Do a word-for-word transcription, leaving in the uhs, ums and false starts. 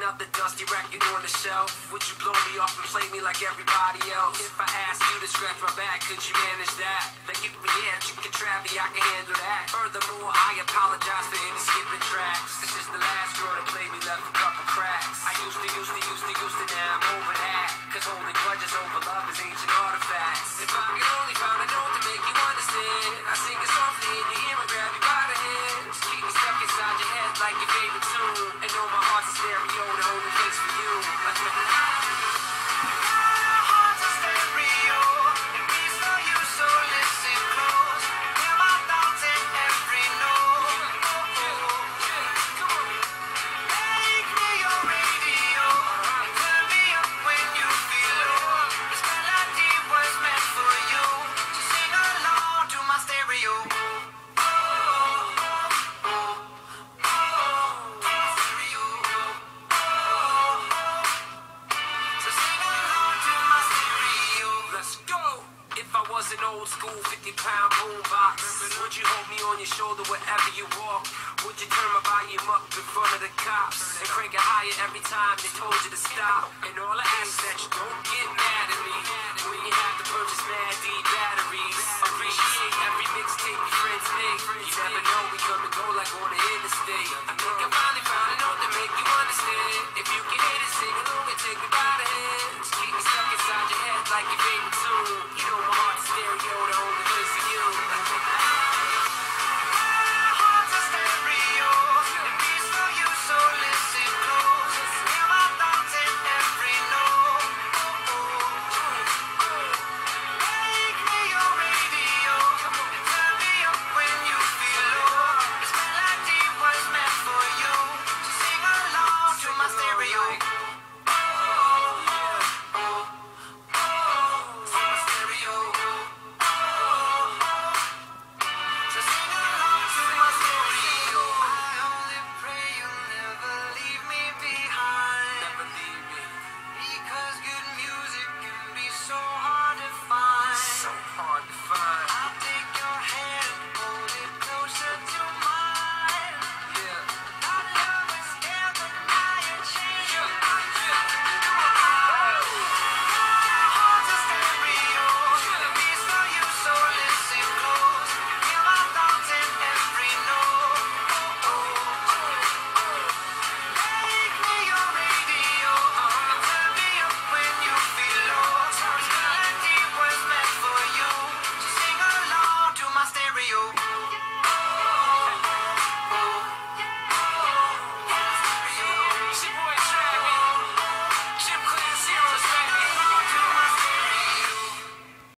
another dusty record on the shelf? Would you blow me off and play me like everybody else? If I asked you to scratch my back, could you manage that? Like if we had, you can trap me, I can handle that. Furthermore, I apologize for any skipping tracks. This is the last girl that played me, left a couple cracks. I used to, used to, used to, used to, now I'm over that. Cause holding grudges over love is ancient artifacts. If I could only find a note to make you understand, I sing it softly in your ear and grab you by the hand. Just keep me stuck inside your head like your favorite tune. And know my heart's a stereo, the only place for you. Like my heart's a stereo, it beats for you, so listen close. Hear my thoughts in every note. Make me your radio, and turn me up when you feel low. This melody was meant for you, so sing along to my stereo. An old school fifty pound boombox. Would you hold me on your shoulder wherever you walk? Would you turn my volume up in front of the cops and crank it higher every time they told you to stop? And all I ask is that you don't get mad at me when you have to purchase Mad D batteries. Appreciate every mixtape your friends make. You never know, we come and go like on the interstate. I think I finally found